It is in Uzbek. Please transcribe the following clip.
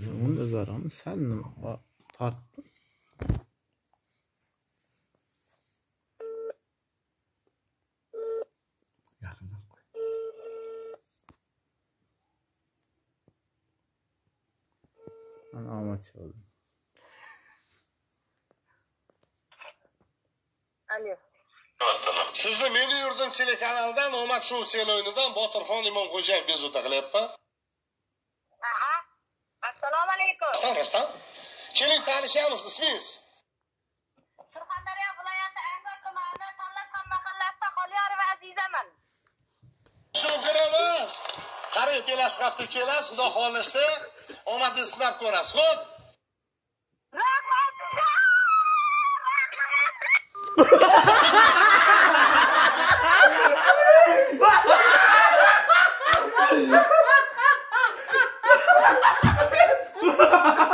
Onun o'zlarini sal nima tortdi. Yaqinroq qo'y. Mana omadchi bo'ldim. Alo. Sizni Meni Yurdim telekanalidan Omad Show teleo'yinidan Botirxon Imomxo'jayev bezovta qilyapman. Aha. Assalomu alaykum. Rastam. Keling tanishamiz, ismingiz? Surxondaryo viloyati Angor tumani Tanlasan mahallasida Qolyorova Azizaman. Tushuntiramiz. Qarang, kelasi hafta kelasiz, xudo xolasa, omadni sinab ko'rasiz, xo'p? Ha ha ha!